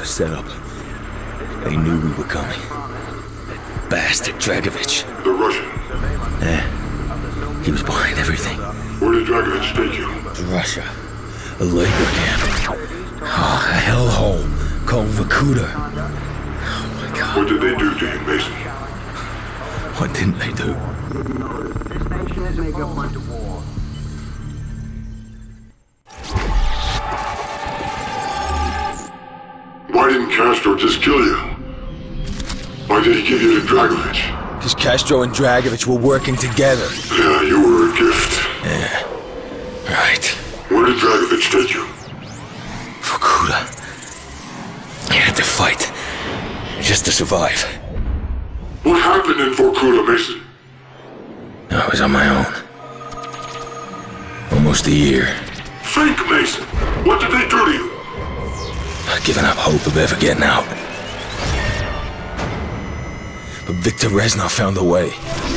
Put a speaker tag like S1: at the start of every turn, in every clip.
S1: a setup. They knew we were coming. That bastard Dragovich.
S2: The Russian?
S1: Yeah. He was behind everything.
S2: Where did Dragovich take you?
S1: To Russia. A labor camp. Oh, a hellhole called Vorkuta. Oh my God.
S2: What did they do to you, Mason?
S1: What didn't they do?
S3: This nation is making a point of war.
S2: Why didn't Castro just kill you? Why did he give you to Dragovich?
S1: Because Castro and Dragovich were working together.
S2: Yeah, you were a gift.
S1: Yeah. Right.
S2: Where did Dragovich take you?
S1: Vorkuta. I had to fight. Just to survive.
S2: What happened in Vorkuta, Mason?
S1: I was on my own. Almost a year.
S2: Think, Mason. What did they do to you?
S1: I'd given up hope of ever getting out. But Viktor Reznov found a way.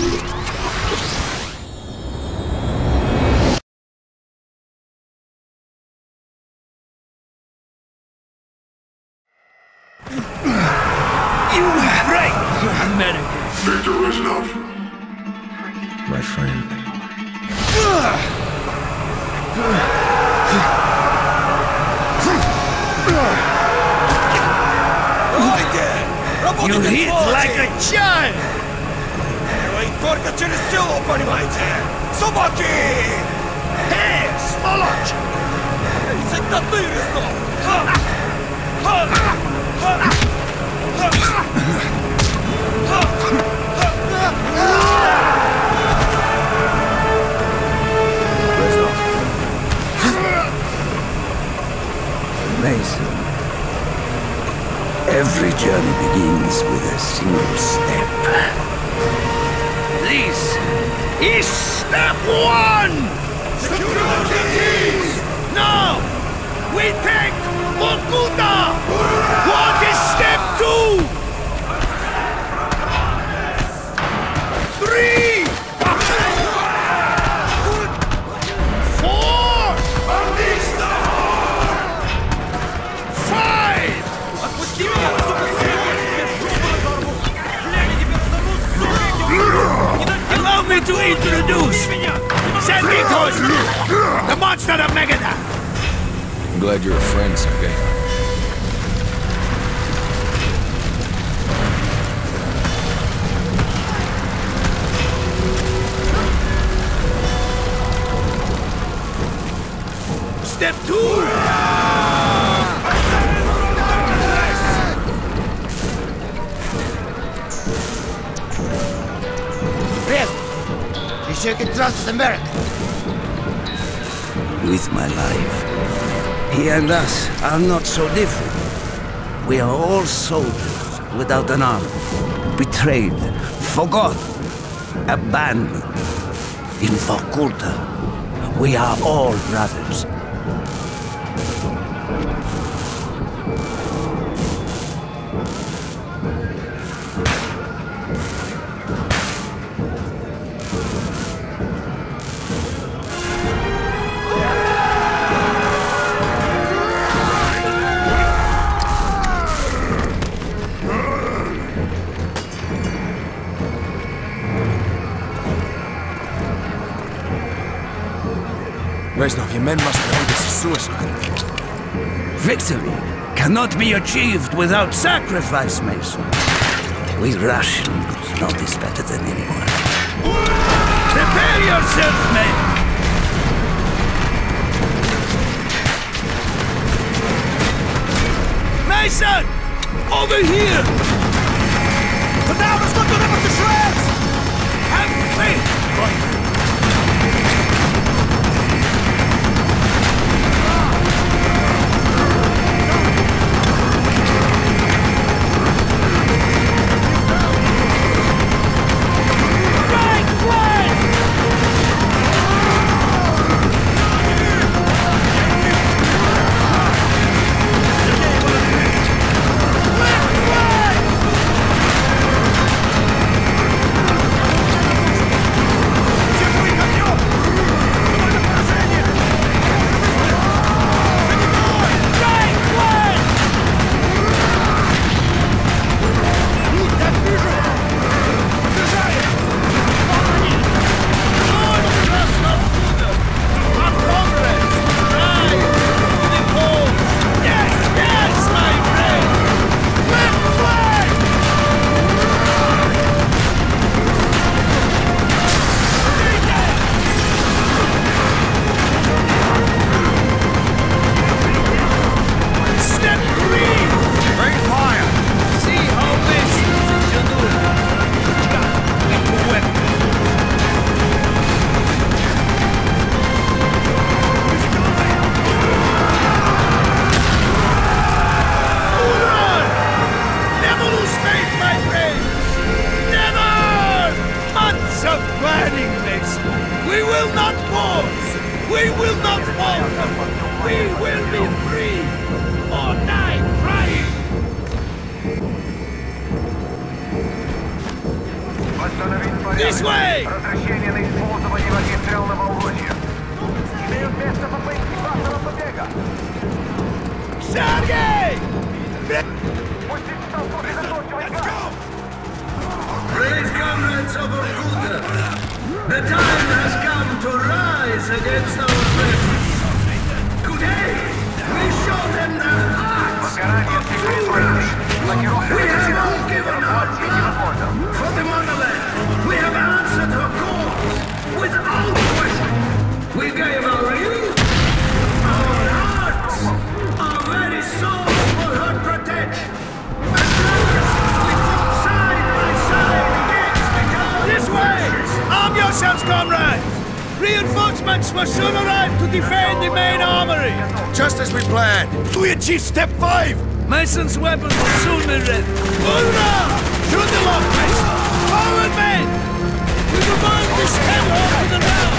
S4: You right! American.
S2: Viktor Reznov.
S1: My friend.
S4: You hit like a child! Только через село, понимаете? Собаки! Эй, сволочь! Это ты, Резнов!
S5: Mason, every journey begins with a single step.
S4: This is step one! Secure the keys! Now, we take Vorkuta! What is step two? 3! 4! 5! Отпусти меня, сука! Allow me to introduce Sergei, the monster of Megadon!
S1: I'm glad you're a friend, Sergei.
S4: Step 2!
S3: You can trust us, America.
S5: With my life. He and us are not so different. We are all soldiers without an arm. Betrayed, forgotten, abandoned. In Vorkuta, we are all brothers.
S1: Reznov, your men must know this is suicide.
S5: Victory cannot be achieved without sacrifice, Mason. We Russians know this better than anyone.
S4: Prepare yourself, men! Mason! Over here! The Dallas got to rip us to shreds! Have faith, boy! of planning, Mason. We will not pause. We will not falter. We will be free. Or die trying. This way!
S6: Разрешение на использование огнестрельного оружия. Имеют место попытки массового побега.
S4: Sergei!
S6: Пустите толпу сосредоточивать газ.
S7: Great comrades of Vorkuta, the time has come to rise against our oppressors. Today, we show them the hearts
S6: Возгорание
S7: of
S6: всей
S7: true
S6: войны.
S7: Russians.
S6: Блокировка
S7: We have
S6: режима.
S7: all given our blood for the motherland. We have answered her calls without question. We gave our youth, our hearts, our very souls for her protection. As long as we fought side by side against the common
S4: This way! Arm yourselves, comrades! Reinforcements will soon arrive to defend the main armory!
S3: Just as we planned.
S4: We achieve step 5! Mason's weapons will soon be ready. Hoorah! Shoot them off, Mason! Forward, men! We will burn this hellhole to the ground!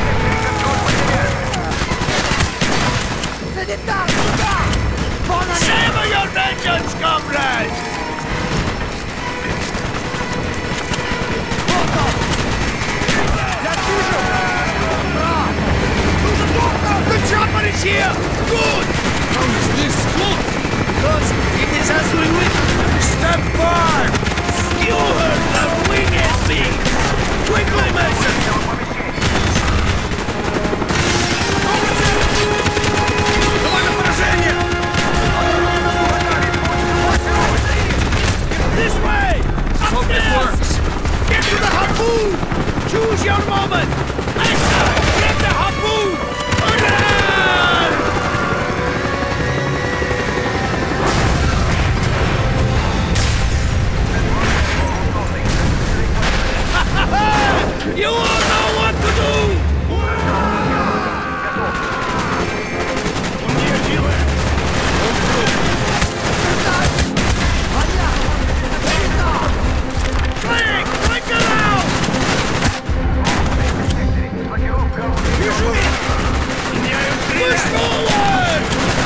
S4: Savor your vengeance, comrades! The chopper is here! Good! How is this good? Because it is as we wish. Step 5! Skewer the winged beast! Quickly, Mason! This way! Hope this works! Get to the harpoon! Choose your moment! Mason! Get the harpoon! You all know what to do! Flank! Flank around! Push forward!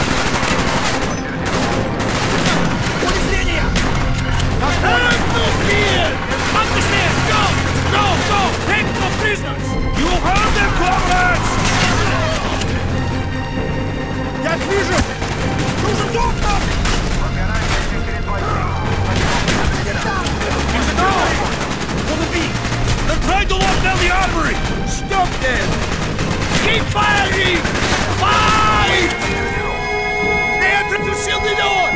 S4: Have no fear! Understand! Go! Go! Go! Take no prisoners! You heard them, comrades! Я вижу! Нужен доктор! No! For the beat! They're trying to lock down the armory! Stop them! Keep firing! Fight! They entered to seal the door!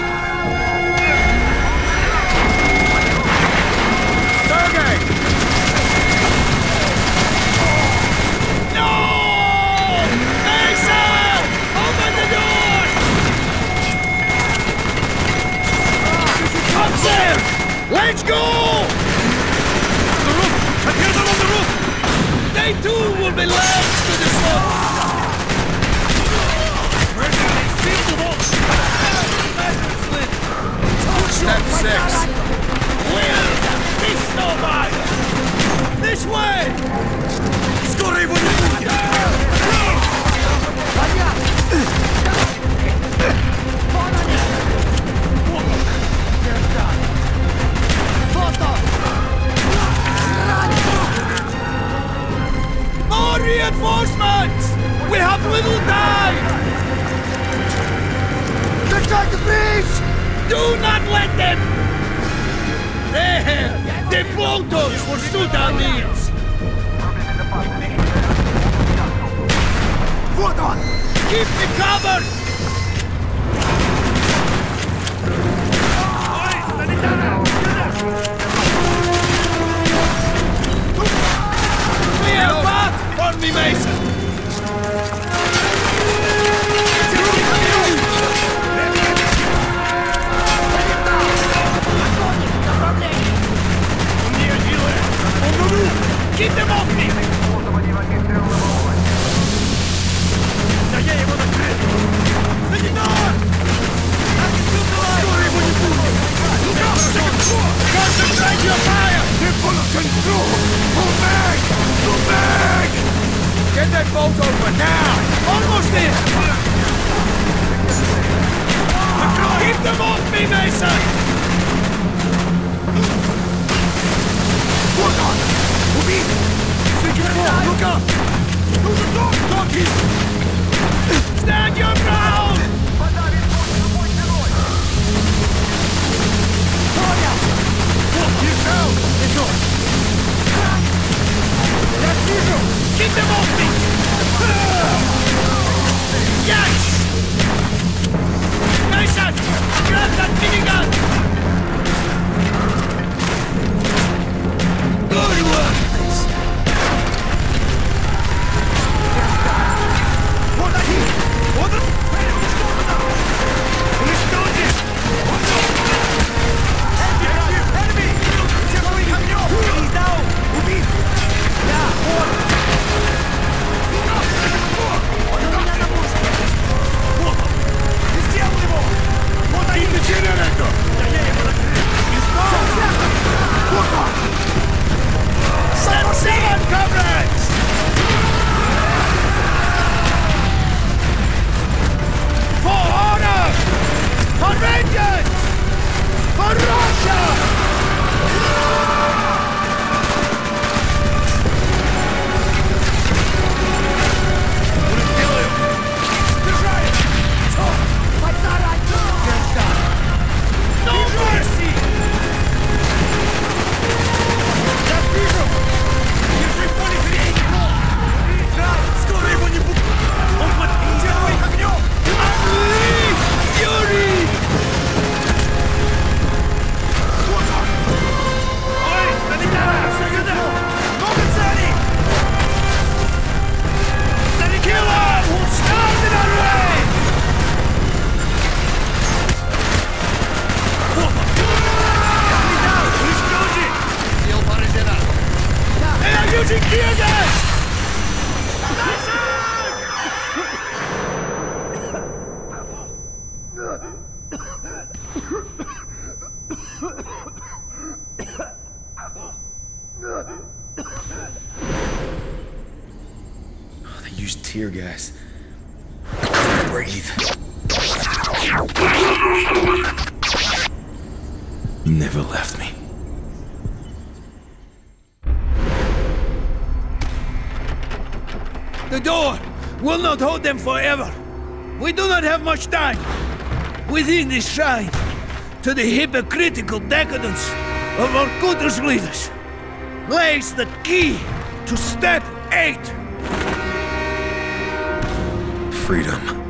S4: Sergei! No! Mason! Open the door! Up there! Let's go! The roof! I hear them on the roof! They too will be led to the slaughter! Seal the vault! Step 6! Will be snowball! This way! Скоро его не будет! More reinforcements! We have little time! Attack the beast! Do not let them! There! The bloaters will suit our needs! Вот он! Keep me covered! Clear path for me, Mason! Keep them off me! Да я его накрыл! Санитар! Скоро его не будет! Concentrate your fire! They're full of control! Get that bolt open now! Almost there! Keep them off me, Mason! Look on! Look up! Donkeys! Stand your ground! Keep them off me! Yes! Mason! Grab that minigun! Good work!
S1: They used tear gas. I couldn't breathe. You never left me.
S4: The door will not hold them forever. We do not have much time. Within this shrine, to the hypocritical decadence of Vorkuter's leaders, lays the key to Step 8.
S1: Freedom.